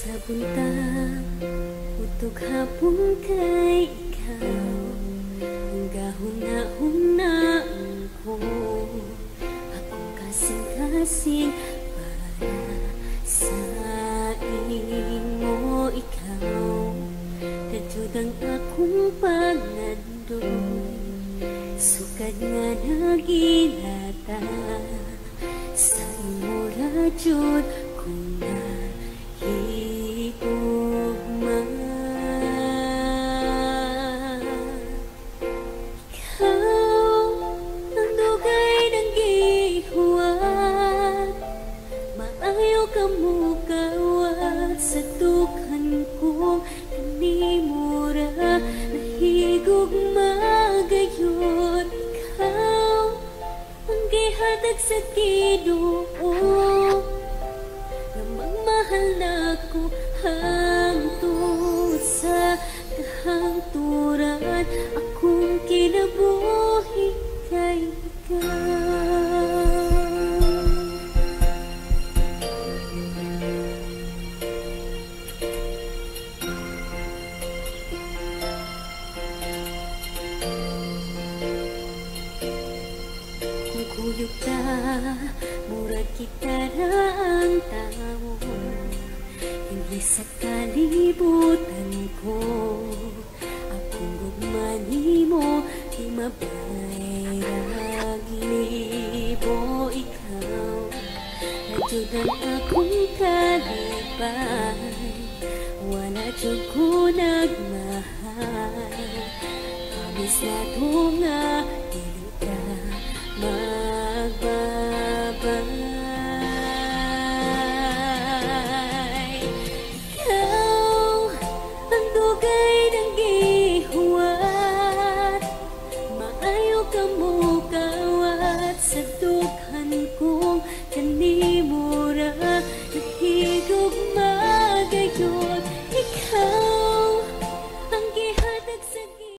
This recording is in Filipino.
Sa buntag, utok hapon kay ikaw, ang gahuna-hunaan ko, akong kasing-kasing para sa imo ikaw. Kadyod ang akong pangandoy, sukad nga nagilata, sa imo radyod kung sa dughan kong kanimura, nahigog magayon. Ikaw ang gihatag sa Ginoo, na magmahal na ko hangtod sa kahangturan. Akong kinabuhi kay ikaw. Kuyog ka, murag kita na ang tao, hindi sa kalibutan ko. Akong gugmani mo, di mabayrag libo ikaw. Nadyod ang akong kalipay, wala dyod ko nagmahal. Promise na to nga